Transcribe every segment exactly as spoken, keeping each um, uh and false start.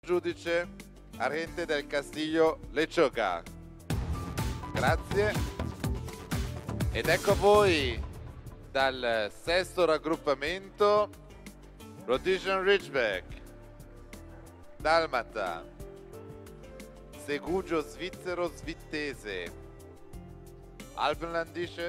giudice Argente del Castillo Lechoka. Grazie. Ed ecco a voi dal sesto raggruppamento Rhodesian Ridgeback, Dalmata, Segugio svizzero svittese, Alpenlandische,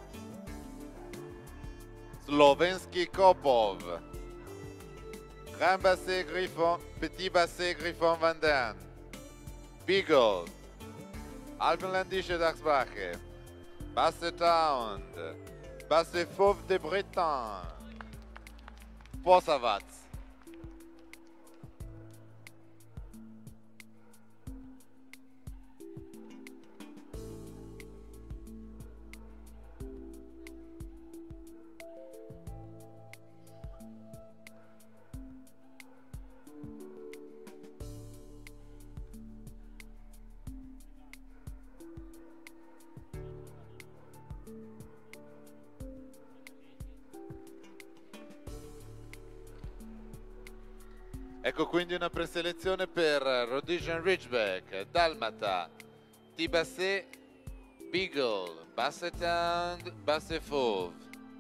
Slovenski Kopov, Grand Basset Griffon, Petit Basset Griffon Vandaan, Beagle, Alpenlandische Dachsbache, Basset Hound, Basset Fauve de Bretagne, Posavac. Ecco quindi una preselezione per Rhodesian Ridgeback, Dalmata, T-Basset, Beagle, Basset Hound, Basset Fauve.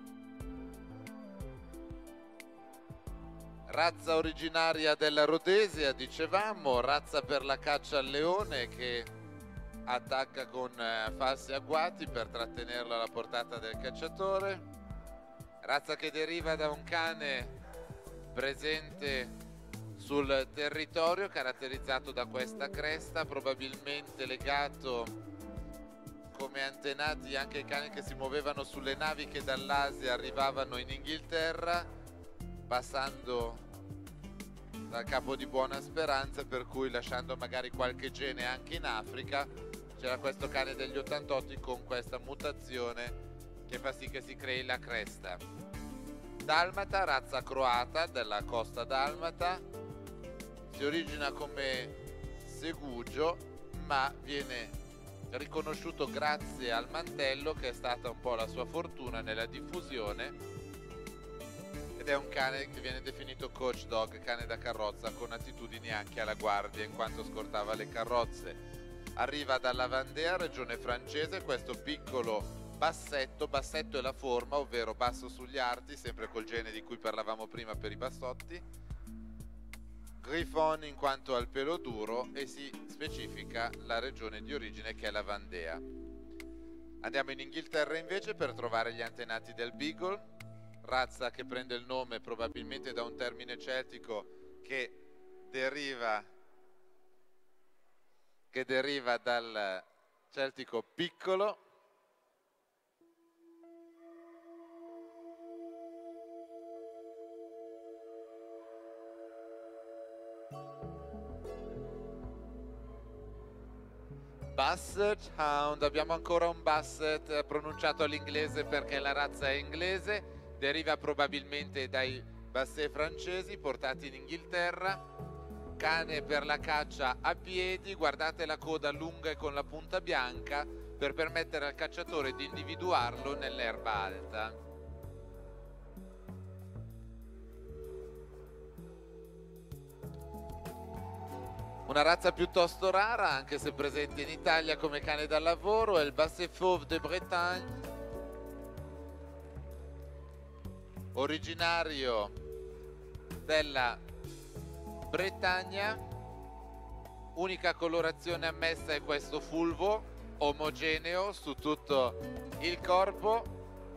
Razza originaria della Rhodesia, dicevamo, razza per la caccia al leone che attacca con falsi agguati per trattenerlo alla portata del cacciatore. Razza che deriva da un cane presente sul territorio, caratterizzato da questa cresta, probabilmente legato come antenati anche ai cani che si muovevano sulle navi che dall'Asia arrivavano in Inghilterra, passando dal Capo di Buona Speranza, per cui lasciando magari qualche gene anche in Africa. C'era questo cane degli ottantotto con questa mutazione che fa sì che si crei la cresta. Dalmata, razza croata della costa dalmata, si origina come segugio ma viene riconosciuto grazie al mantello, che è stata un po' la sua fortuna nella diffusione, ed è un cane che viene definito coach dog, cane da carrozza, con attitudini anche alla guardia in quanto scortava le carrozze. Arriva dalla Vendée, regione francese, questo piccolo bassetto. Bassetto è la forma, ovvero basso sugli arti, sempre col gene di cui parlavamo prima per i bassotti. Griffon in quanto al pelo duro, e si specifica la regione di origine che è la Vandea. Andiamo in Inghilterra invece per trovare gli antenati del Beagle, razza che prende il nome probabilmente da un termine celtico che deriva, che deriva dal celtico piccolo. Basset Hound, abbiamo ancora un Basset pronunciato all'inglese perché la razza è inglese, deriva probabilmente dai Basset francesi portati in Inghilterra. Cane per la caccia a piedi, guardate la coda lunga e con la punta bianca per permettere al cacciatore di individuarlo nell'erba alta. Una razza piuttosto rara, anche se presente in Italia come cane da lavoro, è il Basset Fauve de Bretagne, originario della Bretagna. Unica colorazione ammessa è questo fulvo, omogeneo su tutto il corpo.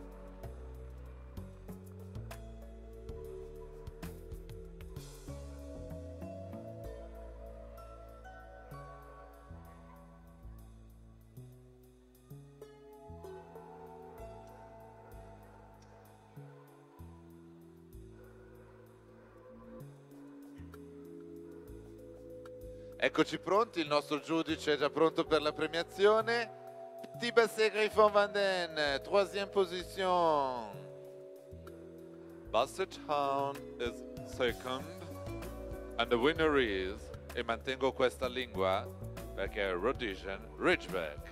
Eccoci pronti, il nostro giudice è già pronto per la premiazione. Petit Basset Griffon Vandaan, troisième position. Basset Hound is second, and the winner is, e mantengo questa lingua perché è Rhodesian Ridgeback,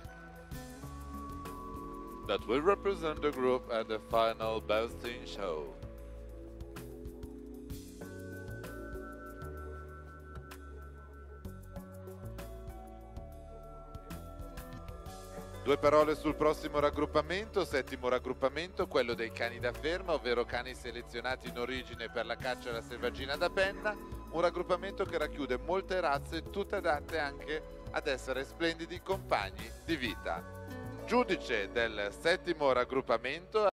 that will represent the group at the final Bastin show. Due parole sul prossimo raggruppamento, settimo raggruppamento, quello dei cani da ferma, ovvero cani selezionati in origine per la caccia alla selvaggina da penna, un raggruppamento che racchiude molte razze, tutte adatte anche ad essere splendidi compagni di vita. Giudice del settimo raggruppamento